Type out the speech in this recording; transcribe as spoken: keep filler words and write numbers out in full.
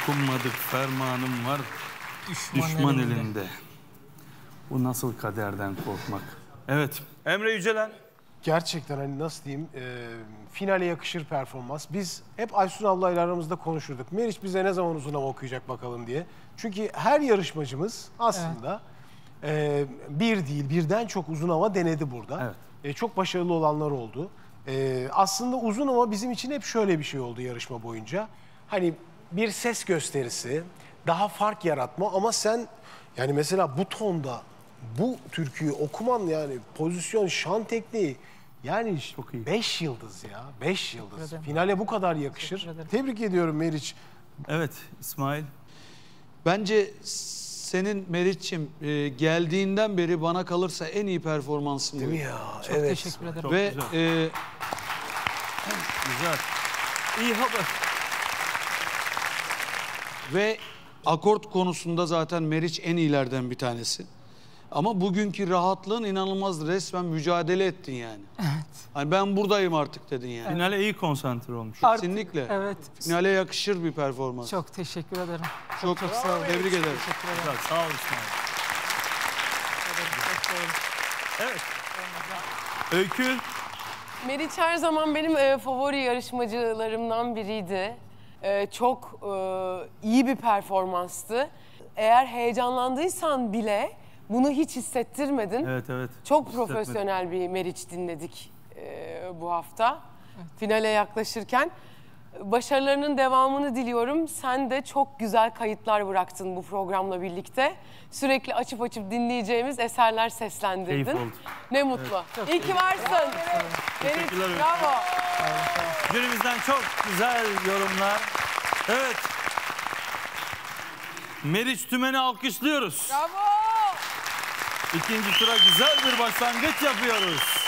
dokunmadık fermanım var düşman, düşman elinde. elinde. Bu nasıl kaderden korkmak? Evet. Emre Yücelen. Gerçekten hani nasıl diyeyim, e, finale yakışır performans. Biz hep Aysun ablayla aramızda konuşurduk. Meriç bize ne zaman uzun hava okuyacak bakalım diye. Çünkü her yarışmacımız aslında evet. e, bir değil, birden çok uzun hava denedi burada. Evet. E, çok başarılı olanlar oldu. E, aslında uzun hava bizim için hep şöyle bir şey oldu yarışma boyunca. Hani bir ses gösterisi, daha fark yaratma ama sen yani mesela bu tonda bu türküyü okuman yani pozisyon, şan tekniği yani çok iyi. Beş yıldız ya. Beş yıldız. Finale bu kadar yakışır. Tebrik ediyorum Meriç. Evet İsmail. Bence senin Meriç'im e, geldiğinden beri bana kalırsa en iyi performansın. Değil mi ya? Çok evet. teşekkür ederim. Çok Ve güzel. E, güzel. İyi haber. Ve akort konusunda zaten Meriç en iyilerden bir tanesi. Ama bugünkü rahatlığın inanılmaz, resmen mücadele ettin yani. Evet. Hani ben buradayım artık dedin yani. Finale iyi konsantre olmuş. Kesinlikle. Evet. Finale yakışır bir performans. Çok teşekkür ederim. Çok çok sağ olun. Tebrik ederim. Teşekkür ederim. Güzel, sağ ol İsmail. Evet. Öykü. Meriç her zaman benim e, favori yarışmacılarımdan biriydi. E, çok e, iyi bir performanstı. Eğer heyecanlandıysan bile bunu hiç hissettirmedin. Evet, evet. Çok profesyonel bir Meriç dinledik e, bu hafta. Evet. Finale yaklaşırken. Başarılarının devamını diliyorum. Sen de çok güzel kayıtlar bıraktın bu programla birlikte. Sürekli açıp açıp dinleyeceğimiz eserler seslendirdin. Keyif oldu. Ne mutlu. Evet. İyi ki varsın. Meriç, bravo. Jürimizden çok güzel yorumlar. Evet. Meriç Tümen'i alkışlıyoruz. Bravo. İkinci tura güzel bir başlangıç yapıyoruz.